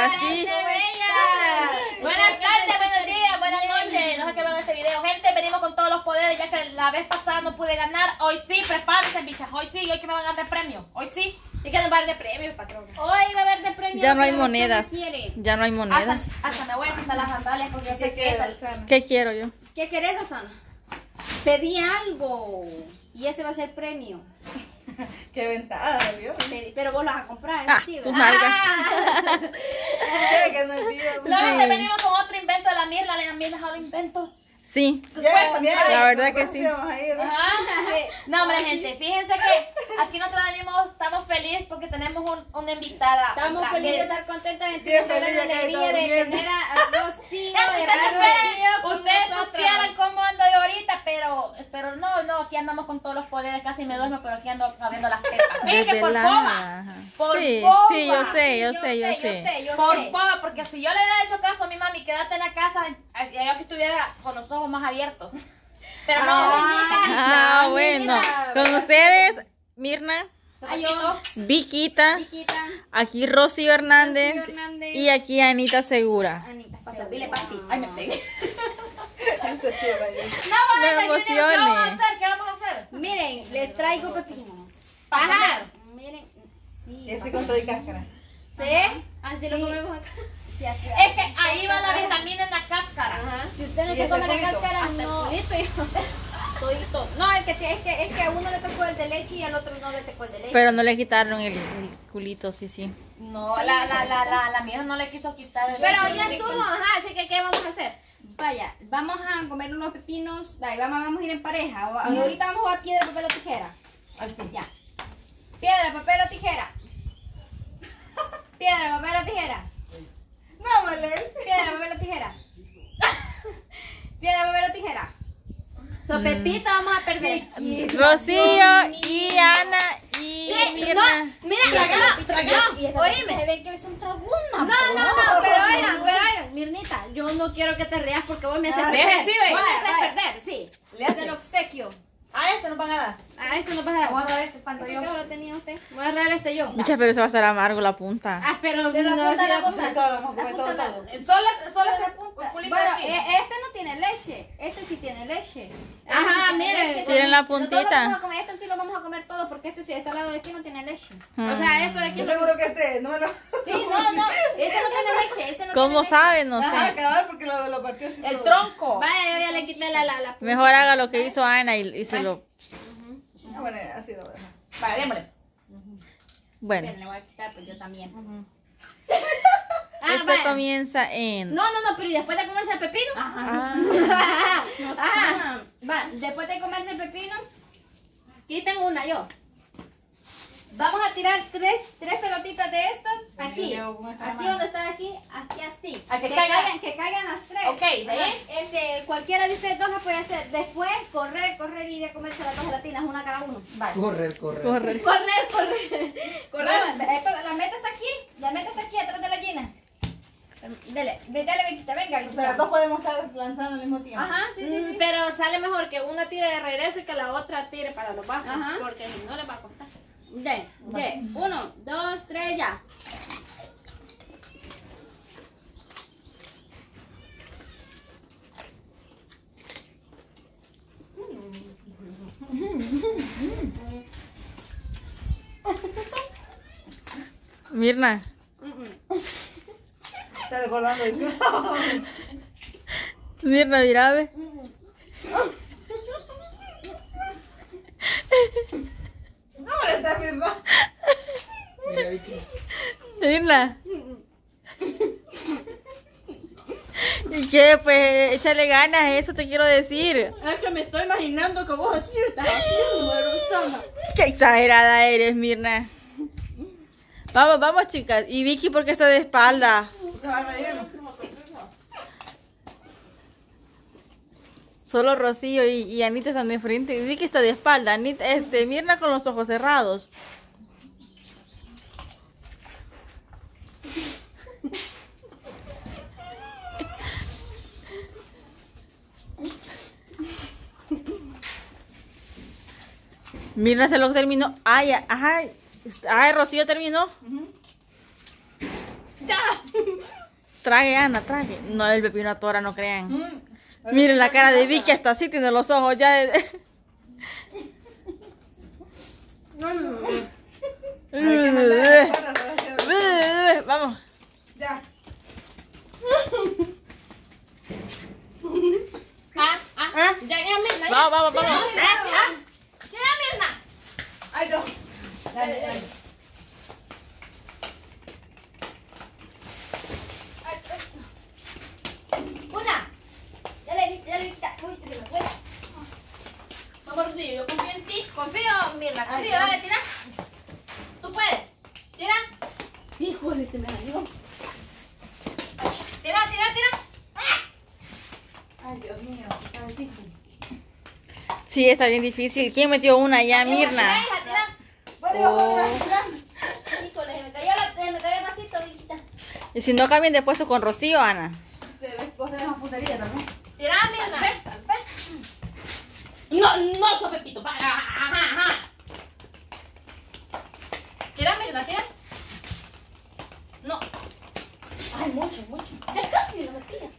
sí. Buenas tardes, buenos días, buenas noches. No sé qué ven este video. Gente, venimos con todos los poderes, ya que la vez pasada no pude ganar. Hoy sí, prepárense, bichas. Hoy sí, hoy que me van a dar de premio. Hoy sí. ¿Y qué nos va a dar de premios, patrón? Hoy va a haber de premio. Ya no hay monedas. Ya no hay monedas. Hasta me voy a quitar las sandalias porque yo sé que ¿Qué quiero yo? ¿Qué querés, Rosana? Pedí algo. Y ese va a ser premio. Qué ventaja, ¿vio? Pero vos lo vas a comprar, ¿sí? Tus nalgas. Que no olvido. Luego te venimos con otro invento de la Mirna. La Mirna es un invento. Sí, Bien, la verdad que sí. vamos a ir. Ajá. No, hombre, gente, fíjense que aquí nosotros venimos, estamos felices porque tenemos una invitada. Estamos otra felices de vez. estar contentas de Bien tener la feliz de que alegría está de durmiendo. tener a Rocío, Ustedes supieran cómo ando yo ahorita, pero no, aquí andamos con todos los poderes, casi me duermo, pero aquí ando abriendo las tetas. Fíjense por boba, Desvelada. por Sí, boba. sí, yo sé. Por boba, porque si yo le hubiera hecho caso a mi mami, quédate en la casa, yo que estuviera con los ojos más abiertos. Pero no, Bueno. Con ustedes, Mirna, Yo, Viquita, Chiquita, aquí Rocío Hernández Rocío Hernández. y aquí Anita Segura. Anita. Pasa, dile papi. Ay, me pegué. Este sí, vaya. No, Me mamá, emocioné. ¿qué vamos a hacer? ¿Qué vamos a hacer? Miren, les traigo pepinos. Para comer. Miren, sí. Y así con todo y cáscara. ¿Sí? Así lo comemos acá. Sí, así. Es que ahí va la vitamina en la cáscara. Ajá. Si usted no ¿Y se este come la juguito? cáscara, Hasta el no. Todito. No, es que a uno le tocó el de leche y al otro no le tocó el de leche. Pero no le quitaron el culito, sí. No, la mía no le quiso quitar el Pero leche. ya estuvo, ajá, así que ¿qué vamos a hacer? Vaya, vamos a comer unos pepinos, vamos a ir en pareja. Ahorita vamos a jugar piedra, papel o tijera. Ay, sí. Ya. Piedra, papel o tijera. Piedra, papel o tijera. No, Malel. Piedra, papel o tijera. Piedra, papel o tijera. So, Pepita, vamos a perder. Rocío y Ana y Mirna. No, mira, tragamos. Oíme. Se ve que es un traguna. No, pero oigan, Mirnita, yo no quiero que te rías porque vos me haces Ah, perder. recibe. Vos me haces Vaya. perder, sí. Le hace. Del obsequio. Ah, este nos van a dar. Ah, esto no pasa Voy a nada. agarrar este espanto ¿Por yo. qué lo tenía usted? Voy a agarrar este yo. Muchas, pero eso va a estar amargo la punta. Ah, pero De la no, punta a sí, la punta. Todo, vamos a comer todo. Solo este punto. Bueno, este no tiene leche. Este sí tiene leche. Ajá, Este sí mire. leche. Tienen la Nosotros puntita. vamos a comer, este sí lo vamos a comer todo porque este sí, este lado de aquí no tiene leche. O sea, eso de aquí. Yo seguro que este, no me lo... Sí, no, ese no tiene leche. Ese no ¿Cómo tiene leche. sabe? No Ajá, sé. cabal, porque lo partió así El todo. tronco. Vaya, yo ya le quité la punta. Mejor haga lo que hizo Ana y se lo... Ah, bueno, así lo voy a dejar. Vale, démosle. Bueno, Esperen, le voy a quitar, pues yo también. esto vaya. comienza en... No, pero ¿y después de comerse el pepino? Ah, Ajá. Va, después de comerse el pepino, quiten una yo. Vamos a tirar tres pelotitas de estas aquí. Yo llevo con esta Aquí mano. donde está aquí así. A que caigan. Que caigan las tres. Ok, ¿de ahí? Ajá. Cualquiera de ustedes dos la puede hacer. Después, correr y ir a comerse las dos gelatinas, una cada uno. Vale. Correr. corre. Correr. La meta está aquí atrás de la llena. Dale, Viquita, venga, O sea, Viquita. las dos podemos estar lanzando al mismo tiempo. Ajá, sí. Pero sale mejor que una tire de regreso y que la otra tire para los vasos. Ajá. Porque si no les va a costar. De. 1, 2, 3, ya. Mirna, Está recordando eso. Mirna, mira, ve. No molestas, ¿verdad? Mira, Vicky. Mirna. ¿Y qué? Pues échale ganas, eso te quiero decir. Es que me estoy imaginando que vos así estás haciendo, Rosana. Qué exagerada eres, Mirna. Vamos, chicas. ¿Y Vicky por qué está de espalda? Solo Rocío y Anita están de frente. Y Vicky está de espalda. Anita, Mirna con los ojos cerrados. Mirna se lo terminó. Ay, Rocío terminó. Trague, Ana, trague. No, el pepino atora, no crean. Mm. Miren la cara de Vicky, hasta así tiene los ojos ya. Ay, que mandar a la pata para hacer- Vamos. Ya. Ya, Mirna. Vamos. Tira, Mirna. Ay, no. Dale. Una. Dale. Uy, se me fue. No, gordillo, yo confío en ti. Confío, Mirna, confío. Dale, tira. Tú puedes. Tira. Híjole, se me salió. Tira. Ay, Dios mío, está difícil. Sí, está bien difícil. ¿Quién metió una ya, Tira, Mirna? hija, tira. Bueno, yo voy a tirar. Híjole, se me cayó el vasito, Viquita. Y si no cambien de puesto con Rocío, Ana. Se ve, vos tenés una puntería también. Tira, Mirna. No, so Pepito. Ajá. Tira, Mirna, tira. No. Ay, mucho. Ya casi lo metía.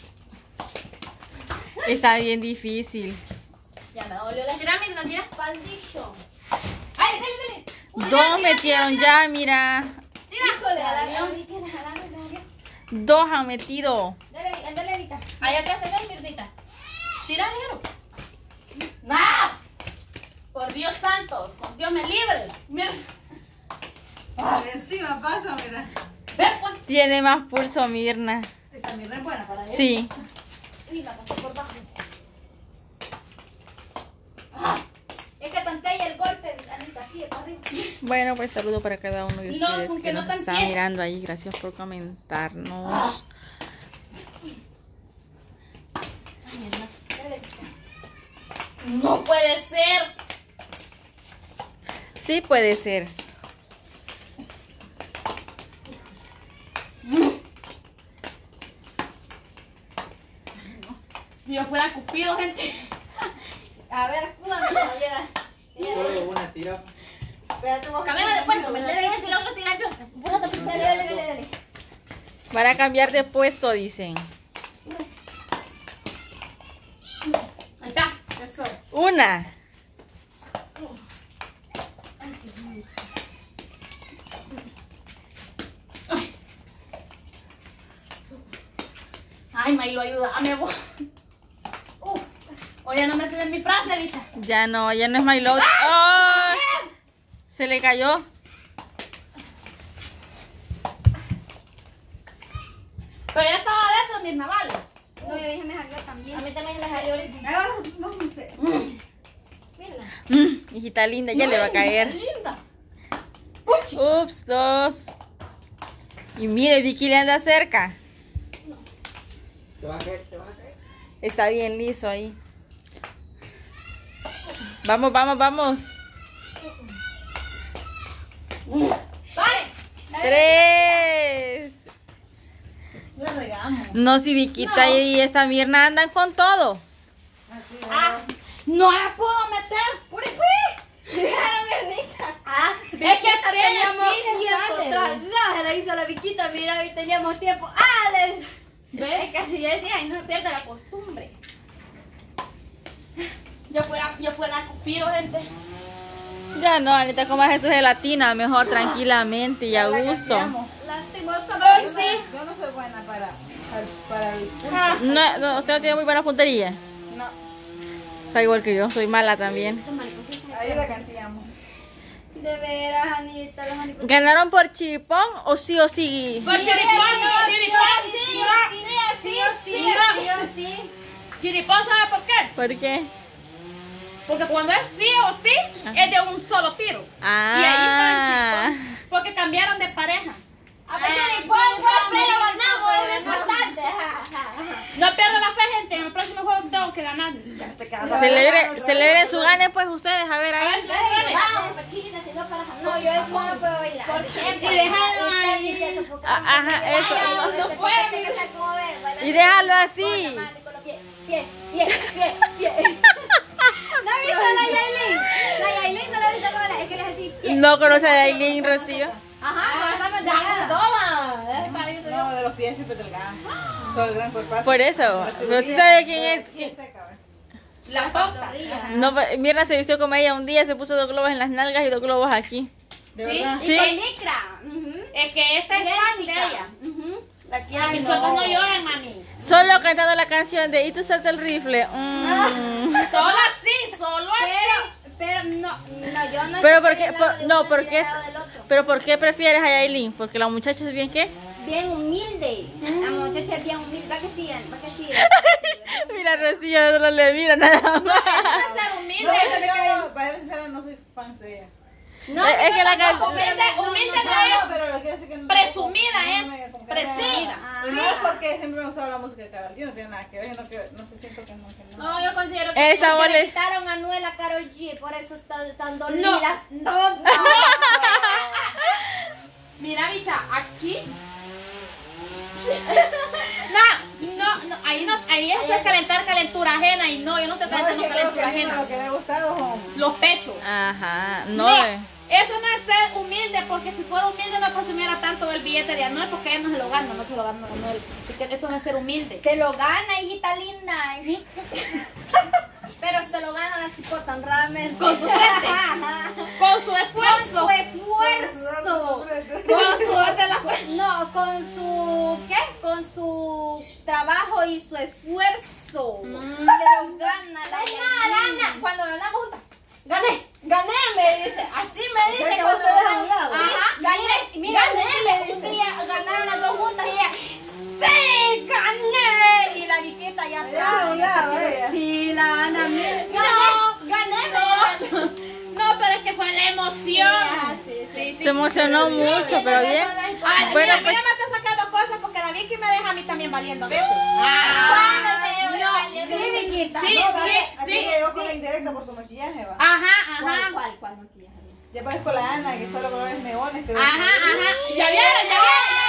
Está bien difícil. Ya me dolió la... Tira, Mirna, tira. Pandillo. Ay, dale. Dos metieron ya, mira. Tira. Híjole, jalando. Dos han metido. Dale, Anita. Ahí atrás tenés, Mirdita. Tira, ligero. ¡No! Por Dios santo, con Dios me libre. Mira. Por encima pasa, mira. Ve, pues. Tiene más pulso Mirna. Esta mierda es buena para él. Sí. Uy, la pasé por bajo. Es que pantalla el golpe, Anita, sí, para arriba. Bueno, pues saludo para cada uno de No, ustedes con que que no nos tan está pie. mirando ahí. Gracias por comentarnos. No puede ser. Sí puede ser. Yo fuera Cupido, gente. A ver, escúdame, caballera. Solo una tira. Espérate, vos. Cámbiame de puesto, me le si logro tirar yo. Dale. Para cambiar de puesto, dicen. Ahí está. Eso. Una. Ay, Mailo, ayúdame vos. Oye, no me sé mi frase, bicha. Ya no es my load. ¡Oh! Se le cayó. Pero ya estaba adentro, mis navales. No, yo dije me salió también. A mí también me salió ahorita. Ahora no sé. Mírala. Hijita linda, ya le va a caer. Linda. Ups, dos. Y mire, Vicky le anda cerca. Te vas a caer. Está bien liso ahí. Vamos. Vale. 3. Le regamos. No, si Viquita y esta Mirna andan con todo. Así, No la puedo meter. ¡Puri, puri! Claro, Miernita. Es que Teníamos tiempo. sale. Se la hizo la Viquita, mira, y teníamos tiempo. ¿Ves? Es que así yo decía, y no se pierde la costumbre. Yo fuera Cupido, gente. Ya no, Anita, comas eso gelatina, mejor tranquilamente y a la gusto. cambiamos. Lastimosamente. Yo no soy buena para el pulso. No, usted no tiene muy buena puntería. No, Está igual que yo, soy mala también. ahí la cantillamos. De veras, Anita, las mariposas. ¿Ganaron por chiripón o sí o sí? Por chiripón, Sí. Chiripón, ¿sabe por qué? ¿Por qué? Porque cuando es sí o sí, es de un solo tiro. Ah. Y ahí está el chiripón. Porque cambiaron de pareja. Pero ganamos, es importante. No pierdo la fe, gente. En el próximo juego tengo que ganar. Ya te quedas. Celebren su gane, pues ustedes, a ver ahí. Vamos, pachita, si no para. No, yo eso no puedo bailar. Y déjalo ahí. Ajá, eso. No puedo. Y déjalo así. Pie. ¿No has visto a la Yailin? La Yailin no la he visto como la... Es que le es así, No conoce a Aileen, Rocío. Ajá, no, Toma. No, de los pies. ella siempre es delgada. Solo el gran cuerpazo. Por eso. La Pero sí cirugía, sabe quién es. sí es seca, ¿ve? La tosta. No, Mirna se vistió como ella un día, se puso 2 globos en las nalgas y 2 globos aquí. De Sí. verdad. Sí. Y con licra. Es que esta es fan de ella. Las Ay, bichotas no. no lloran, mami. Solo cantando la canción de Y tú salta el rifle. Solo así, solo así. Pero no, yo no. Pero estoy ¿por qué? del lado de No, uno ¿por ni qué? del lado del otro. Pero ¿por qué prefieres a Yailin? Porque la muchacha es bien qué. Bien humilde. La muchacha es bien humilde. ¿Va que sí? ¿Va que sí? Mira, Rocío solo le mira nada más. Para ser humilde. Yo, para ser sincera, no soy fan de ella. No, Es que la tampoco, canción- pero Humilde no, no no, es. Pero lo quiero decir que no. Presumida no es, me- como que presumida. no. Y no es porque siempre me gustaba la música de Karol G, no tiene nada que ver, no sé, siento que no. Que no. No, yo considero que Esa porque bola le es- quitaron a Anuel a Karol G, por eso están No. dolidas. No. Mira, bicha, aquí. No, ahí eso es calentar calentura ajena y no, yo no te No, es calentando que creo que calentura a mí ajena. lo que le ha gustado son... Los pechos. Ajá, No, no. eso no es ser humilde, porque si fuera humilde no presumiera tanto del billete de Anuel, porque ella no se lo gana, no se lo gana Anuel. Así que eso no es ser humilde. Se lo gana, hijita linda. Pero se lo gana la cipota honradamente. Con su frente. Con su Con esfuerzo. su esfuerzo. Con su sudor de la No, con su ¿qué? Con su trabajo y su esfuerzo. Se lo gana la gana. Cuando ganamos juntas. Gané, me dice. Así me dice ¿Ves que cuando vos te dejas a ganamos. un lado? Ajá, gané. Mira, un día ganaron las dos juntas y ella, ¡sí, gané! Y la Viqueta ya Allá a un lado, ella. Sí, la Ana, mira. Gané. No, pero es que fue la emoción. Sí. Se emocionó mucho, pero bien. Ay, Bueno, mira, pues me está sacando cosas porque la Vicky me deja a mí también valiendo a veces. Sí, chiquita. Sí, No, sí, aquí sí. llegó con la indirecta por tu maquillaje, va. Ajá, ajá. ¿Cuál maquillaje? Ya parezco la Ana, que solo colores neones, pero... Ajá. ¿Ya vieron?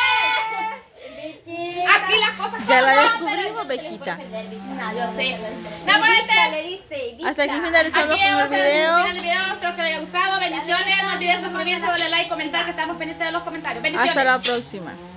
Aquí las cosas ya la como son, descubrimos, Bequita. No, yo sé. No, No, pero este- le dice, Hasta aquí Aquí finalizamos con el llegamos al video. final del video. Espero que les haya gustado. Bendiciones. No olvides suscribirse, darle like, comentar, que estamos pendientes de los comentarios. Bendiciones. Hasta la próxima.